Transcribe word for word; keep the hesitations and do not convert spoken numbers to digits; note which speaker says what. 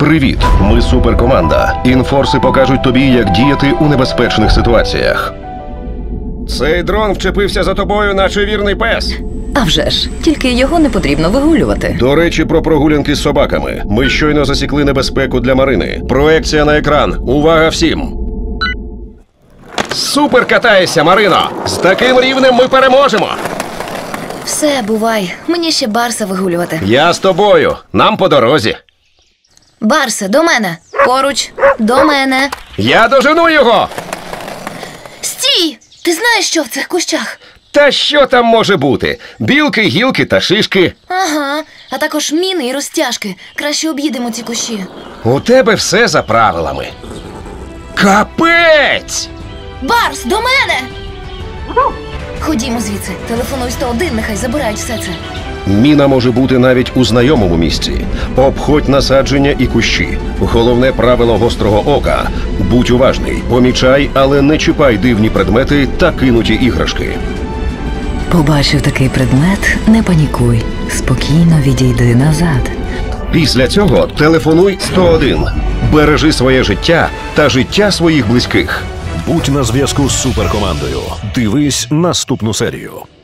Speaker 1: Привіт, ми суперкоманда. Інфорси покажуть тобі, як діяти у небезпечних ситуаціях. Цей дрон вчепився за тобою, наче вірний пес.
Speaker 2: А вже ж, тільки його не потрібно вигулювати.
Speaker 1: До речі, про прогулянки з собаками. Ми щойно засікли небезпеку для Марини. Проекція на екран. Увага всім! Супер катаєшся, Марино! З таким рівнем ми переможемо!
Speaker 2: Все, бувай. Мені ще Барса вигулювати.
Speaker 1: Я з тобою. Нам по дорозі.
Speaker 2: Барсе, до мене. Поруч. До мене.
Speaker 1: Я дожену його!
Speaker 2: Стій! Ти знаєш, що в цих кущах?
Speaker 1: Та що там може бути? Білки, гілки та шишки.
Speaker 2: Ага. А також міни і розтяжки. Краще об'їдемо ці кущі.
Speaker 1: У тебе все за правилами. Капець!
Speaker 2: Барс, до мене! Ходімо звідси. Телефонуй сто один, нехай забирають все це.
Speaker 1: Міна може бути навіть у знайомому місці. Обходь насадження і кущі. Головне правило гострого ока – будь уважний, помічай, але не чіпай дивні предмети та кинуті іграшки.
Speaker 2: Побачив такий предмет, не панікуй. Спокійно відійди назад.
Speaker 1: Після цього телефонуй сто один. Бережи своє життя та життя своїх близьких.
Speaker 3: Будь на зв'язку з суперкомандою. Дивись наступну серію.